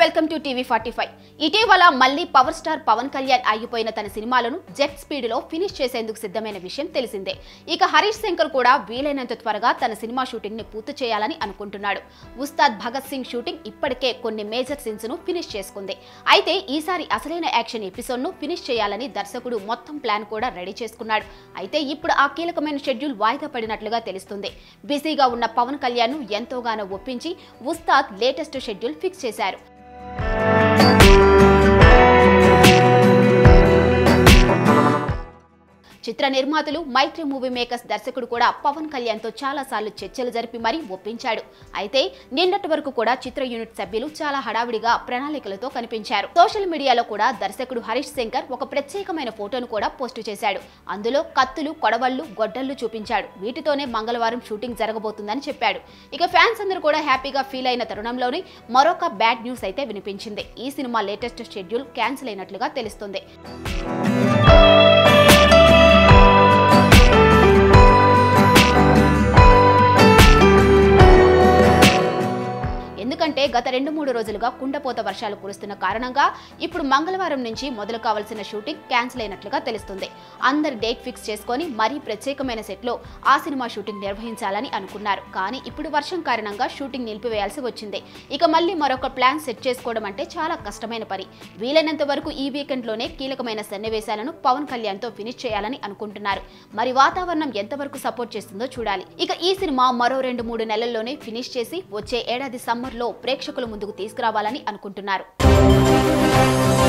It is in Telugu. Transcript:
Welcome to TV 45. ఇటీవల మళ్ళీ పవర్ స్టార్ పవన్ కళ్యాణ్ ఆగిపోయిన తన సినిమాలను జెట్ స్పీడ్ లో ఫినిష్ చేసేందుకు సిద్ధమైన విషయం తెలిసిందే. ఇక హరీష్ శంకర్ కూడా వీలైనంత త్వరగా తన సినిమా షూటింగ్ ని పూర్తి చేయాలని అనుకుంటున్నాడు. ఉస్తాద్ భగత్ సింగ్ షూటింగ్ ఇప్పటికే కొన్ని మేజర్ సీన్స్ ను ఫినిష్ చేసుకుంది. అయితే ఈసారి అసలైన యాక్షన్ ఎపిసోడ్ ను ఫినిష్ చేయాలని దర్శకుడు మొత్తం ప్లాన్ కూడా రెడీ చేసుకున్నాడు. అయితే ఇప్పుడు ఆ కీలకమైన షెడ్యూల్ వాయిదా పడినట్లుగా తెలుస్తుంది. బిజీగా ఉన్న పవన్ కళ్యాణ్ ను ఎంతోగానో ఒప్పించి ఉస్తాద్ లేటెస్ట్ షెడ్యూల్ ఫిక్స్ చేశారు. చిత్ర నిర్మాతలు మైత్రి మూవీ మేకర్స్ దర్శకుడు కూడా పవన్ కళ్యాణ్ తో చాలా సార్లు చర్చలు జరిపి మరీ ఒప్పించాడు. అయితే నిన్నటి వరకు కూడా చిత్ర యూనిట్ సభ్యులు చాలా హడావిడిగా ప్రణాళికలతో కనిపించారు. సోషల్ మీడియాలో కూడా దర్శకుడు హరీష్ శంకర్ ఒక ప్రత్యేకమైన ఫోటోను కూడా పోస్టు చేశాడు. అందులో కత్తులు, కొడవళ్లు, గొడ్డళ్లు చూపించాడు. వీటితోనే మంగళవారం షూటింగ్ జరగబోతుందని చెప్పాడు. ఇక ఫ్యాన్స్ అందరూ కూడా హ్యాపీగా ఫీల్ అయిన తరుణంలోనే మరొక బ్యాడ్ న్యూస్ అయితే వినిపించింది. ఈ సినిమా లేటెస్ట్ షెడ్యూల్ క్యాన్సిల్ అయినట్లుగా తెలుస్తుంది. ఎందుకంటే గత 2-3 రోజులుగా కుండపోత వర్షాలు కురుస్తున్న కారణంగా ఇప్పుడు మంగళవారం నుంచి మొదలు కావాల్సిన షూటింగ్ క్యాన్సిల్ అయినట్లుగా తెలుస్తుంది. అందరి డేట్ ఫిక్స్ చేసుకొని మరీ ప్రత్యేకమైన సెట్ లో ఆ సినిమా షూటింగ్ నిర్వహించాలని అనుకున్నారు. కానీ ఇప్పుడు వర్షం కారణంగా షూటింగ్ నిలిపివేయాల్సి వచ్చింది. ఇక మళ్ళీ మరొక ప్లాన్ సెట్ చేసుకోవడం అంటే చాలా కష్టమైన పని. వీలైనంత వరకు ఈ వీకెండ్ లోనే కీలకమైన సన్నివేశాలను పవన్ కళ్యాణ్ తో ఫినిష్ చేయాలని అనుకుంటున్నారు. మరి వాతావరణం ఎంతవరకు సపోర్ట్ చేస్తుందో చూడాలి. ఇక ఈ సినిమా మరో 2-3 నెలల్లోనే ఫినిష్ చేసి వచ్చే ఏడాది సమ్మర్ లో ప్రేక్షకుల ముందుకు తీసుకురావాలని అనుకుంటున్నారు.